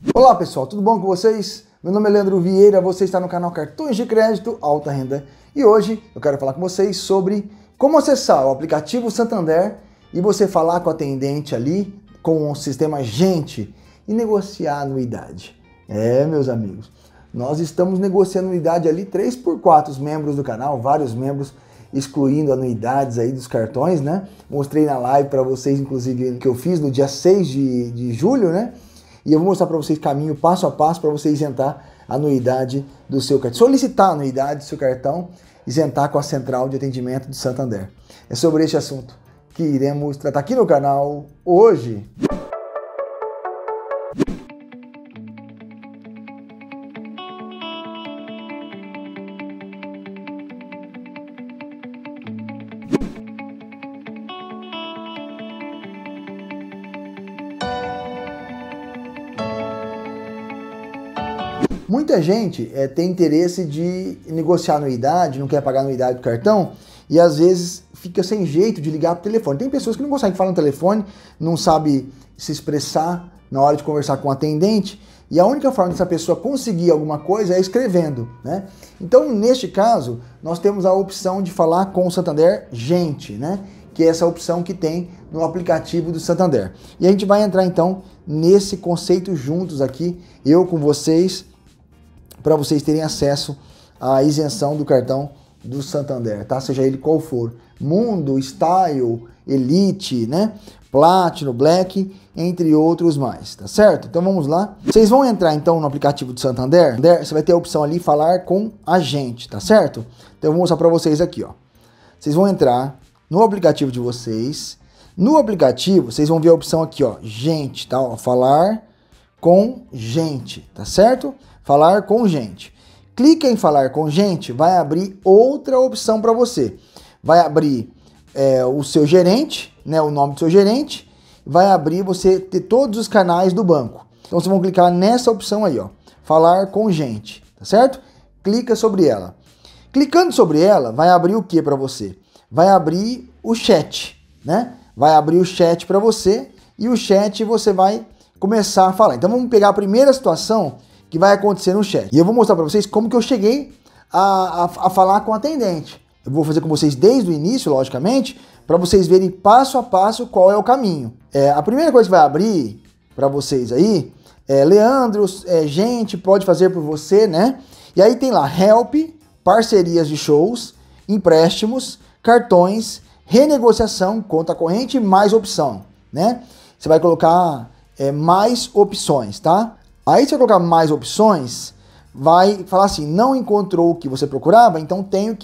Olá pessoal, tudo bom com vocês? Meu nome é Leandro Vieira, você está no canal Cartões de Crédito Alta Renda e hoje eu quero falar com vocês sobre como acessar o aplicativo Santander e você falar com a atendente ali, com o sistema Gente e negociar a anuidade. Meus amigos, nós estamos negociando anuidade ali 3x4, os membros do canal, vários membros excluindo anuidades aí dos cartões, né? Mostrei na live para vocês, inclusive, que eu fiz no dia 6 de julho, né? E eu vou mostrar para vocês caminho passo a passo para você isentar a anuidade do seu cartão. Solicitar a anuidade do seu cartão, isentar com a central de atendimento do Santander. É sobre este assunto que iremos tratar aqui no canal hoje. Muita gente tem interesse de negociar anuidade, não quer pagar a anuidade do cartão e às vezes fica sem jeito de ligar para o telefone. Tem pessoas que não conseguem falar no telefone, não sabe se expressar na hora de conversar com o atendente e a única forma dessa pessoa conseguir alguma coisa é escrevendo, né? Então, neste caso, nós temos a opção de falar com o Santander Gente, né? Que é essa opção que tem no aplicativo do Santander. E a gente vai entrar então nesse conceito juntos aqui, eu com vocês, para vocês terem acesso à isenção do cartão do Santander, tá? Seja ele qual for, Mundo, Style, Elite, né? Platinum, Black, entre outros mais, tá certo? Então vamos lá. Vocês vão entrar então no aplicativo do Santander, você vai ter a opção ali, falar com a gente, tá certo? Então eu vou mostrar para vocês aqui, ó. Vocês vão entrar no aplicativo de vocês. No aplicativo, vocês vão ver a opção aqui, ó, gente, tá? Ó, falar com gente, tá certo? Falar com gente. Clica em falar com gente, vai abrir outra opção para você. Vai abrir o seu gerente, né, o nome do seu gerente, vai abrir você ter todos os canais do banco. Então vocês vão clicar nessa opção aí, ó, falar com gente, tá certo? Clica sobre ela. Clicando sobre ela, vai abrir o que para você? Vai abrir o chat, né? Vai abrir o chat para você e o chat você vai começar a falar. Então vamos pegar a primeira situação que vai acontecer no chat. E eu vou mostrar para vocês como que eu cheguei a falar com o atendente. Eu vou fazer com vocês desde o início, logicamente, para vocês verem passo a passo qual é o caminho. A primeira coisa que vai abrir para vocês aí Leandro, gente, pode fazer por você, né? E aí tem lá help, parcerias de shows, empréstimos, cartões, renegociação, conta corrente, mais opção, né? Você vai colocar mais opções, tá? Aí você vai colocar mais opções, vai falar assim, não encontrou o que você procurava, então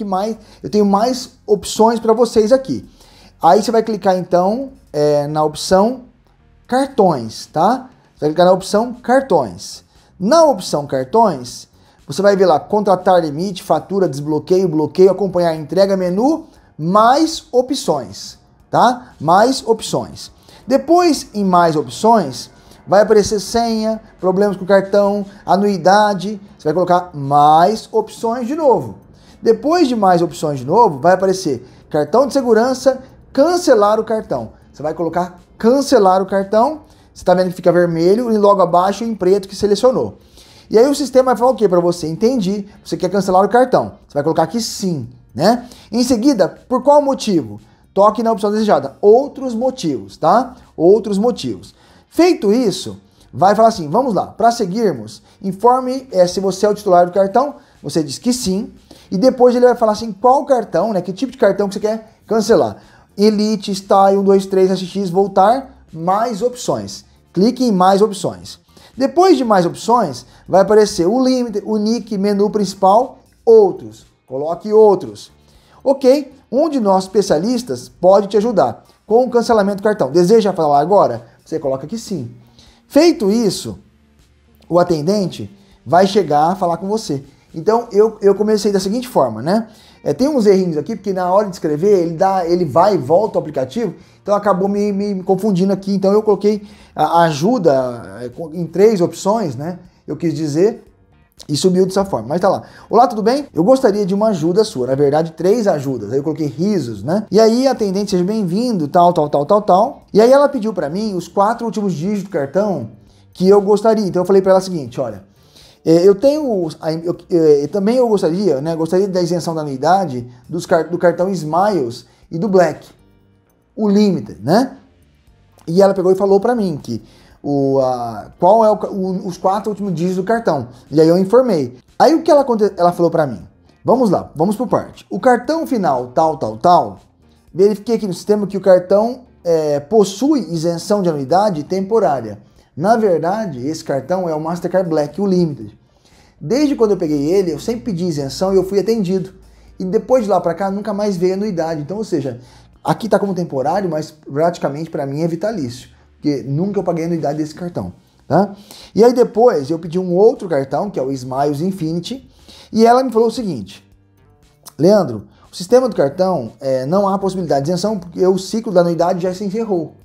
eu tenho mais opções para vocês aqui. Aí você vai clicar então na opção cartões, tá? Você vai clicar na opção cartões. Na opção cartões, você vai ver lá contratar limite, fatura, desbloqueio, bloqueio, acompanhar entrega, menu, mais opções, tá? Mais opções. Depois, em mais opções, vai aparecer senha, problemas com o cartão, anuidade, você vai colocar mais opções de novo. Depois de mais opções de novo, vai aparecer cartão de segurança, cancelar o cartão. Você vai colocar cancelar o cartão, você está vendo que fica vermelho e logo abaixo em preto que selecionou. E aí o sistema vai falar o que para você? Entendi, você quer cancelar o cartão. Você vai colocar aqui sim, né? Em seguida, por qual motivo? Toque na opção desejada, outros motivos, tá? Outros motivos. Feito isso, vai falar assim, vamos lá, para seguirmos, informe se você é o titular do cartão, você diz que sim, e depois ele vai falar assim, qual cartão, né, que tipo de cartão que você quer cancelar. Elite, Style, 1, 2, 3, SX, voltar, mais opções. Clique em mais opções. Depois de mais opções, vai aparecer o limite, o nick, menu principal, outros. Coloque outros. Ok, um de nós especialistas pode te ajudar com o cancelamento do cartão. Deseja falar agora? Você coloca que sim. Feito isso, o atendente vai chegar a falar com você. Então, eu comecei da seguinte forma, né? Tem uns errinhos aqui, porque na hora de escrever, ele vai e volta ao aplicativo, então acabou me confundindo aqui. Então, eu coloquei a ajuda em 3 opções, né? Eu quis dizer, e subiu dessa forma, mas tá lá. Olá, tudo bem? Eu gostaria de uma ajuda sua, na verdade 3 ajudas, aí eu coloquei risos, né? E aí a atendente, seja bem-vindo, tal. E aí ela pediu pra mim os 4 últimos dígitos do cartão que eu gostaria. Então eu falei para ela o seguinte, olha, também eu gostaria, né, gostaria da isenção da anuidade do cartão Smiles e do Black, o Limited, né? E ela pegou e falou para mim que qual é os 4 últimos dígitos do cartão. E aí eu informei. Aí o que ela falou para mim? Vamos lá, vamos por parte. O cartão final tal, verifiquei aqui no sistema que o cartão possui isenção de anuidade temporária. Na verdade, esse cartão é o Mastercard Black, o Limited. Desde quando eu peguei ele, eu sempre pedi isenção e eu fui atendido. E depois de lá para cá, nunca mais veio anuidade. Então, ou seja, aqui está como temporário, mas praticamente para mim é vitalício. Porque nunca eu paguei a anuidade desse cartão. Tá? E aí depois eu pedi um outro cartão, que é o Smiles Infinity. E ela me falou o seguinte, Leandro, o sistema do cartão não há possibilidade de isenção, porque o ciclo da anuidade já se encerrou.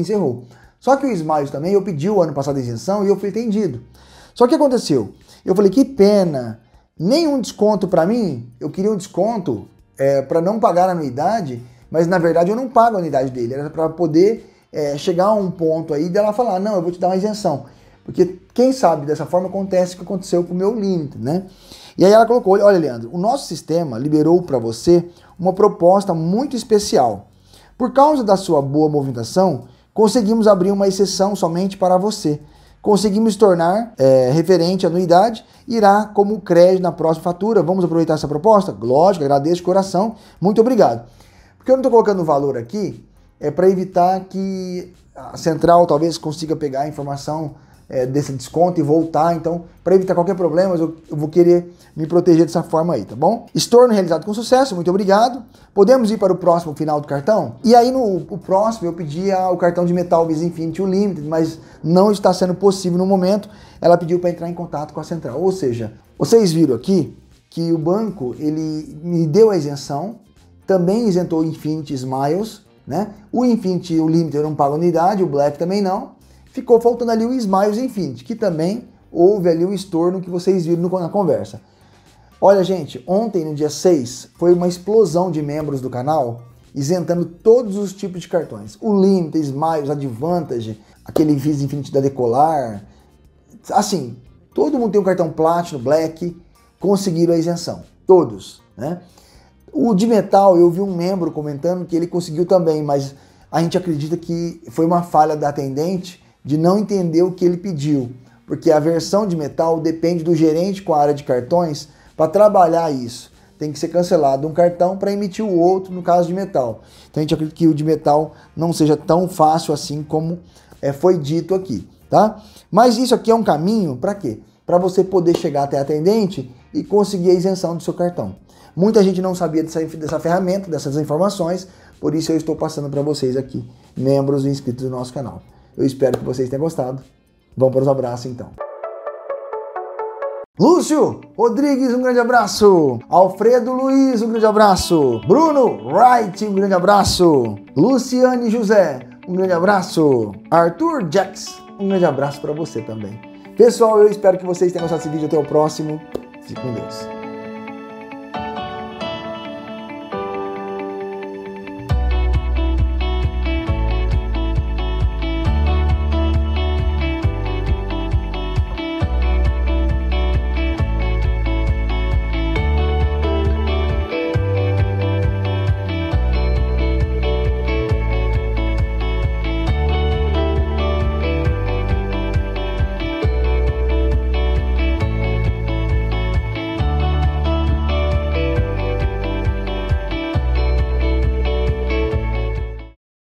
Só que o Smiles também, eu pedi o ano passado a isenção e eu fui atendido. Só que o que aconteceu? Eu falei, que pena, nenhum desconto para mim, eu queria um desconto para não pagar a anuidade, mas na verdade eu não pago a anuidade dele, era para poder chegar a um ponto aí dela falar, não, eu vou te dar uma isenção. Porque quem sabe dessa forma acontece o que aconteceu com o meu limite, né? E aí ela colocou, olha Leandro, o nosso sistema liberou para você uma proposta muito especial. Por causa da sua boa movimentação, conseguimos abrir uma exceção somente para você. Conseguimos tornar referente à anuidade, irá como crédito na próxima fatura. Vamos aproveitar essa proposta? Lógico, agradeço de coração, muito obrigado. Porque eu não estou colocando o valor aqui, para evitar que a central talvez consiga pegar a informação desse desconto e voltar. Então, para evitar qualquer problema, eu vou querer me proteger dessa forma aí, tá bom? Estorno realizado com sucesso, muito obrigado. Podemos ir para o próximo final do cartão? E aí no próximo eu pedi o cartão de metal Visa Infinity Limited, mas não está sendo possível no momento. Ela pediu para entrar em contato com a central. Ou seja, vocês viram aqui que o banco ele me deu a isenção, também isentou o Infinity Smiles, né? O Infinity, o Limited eu não pago unidade, o Black também não. Ficou faltando ali o Smiles Infinity, que também houve ali o estorno que vocês viram na conversa. Olha, gente, ontem, no dia 6, foi uma explosão de membros do canal, isentando todos os tipos de cartões. O Limited, Smiles, Advantage, aquele Visa Infinity da Decolar. Assim, todo mundo tem um cartão Platinum, Black, conseguiram a isenção. Todos, né? O de metal, eu vi um membro comentando que ele conseguiu também, mas a gente acredita que foi uma falha da atendente de não entender o que ele pediu, porque a versão de metal depende do gerente com a área de cartões para trabalhar isso. Tem que ser cancelado um cartão para emitir o outro no caso de metal. Então a gente acredita que o de metal não seja tão fácil assim como foi dito aqui, tá? Mas isso aqui é um caminho para quê? Para você poder chegar até a atendente e conseguir a isenção do seu cartão. Muita gente não sabia dessa ferramenta, dessas informações, por isso eu estou passando para vocês aqui, membros e inscritos do nosso canal. Eu espero que vocês tenham gostado. Vamos para os abraços então. Lúcio Rodrigues, um grande abraço. Alfredo Luiz, um grande abraço. Bruno Wright, um grande abraço. Luciane José, um grande abraço. Arthur Jax, um grande abraço para você também. Pessoal, eu espero que vocês tenham gostado desse vídeo. Até o próximo. Fique com Deus.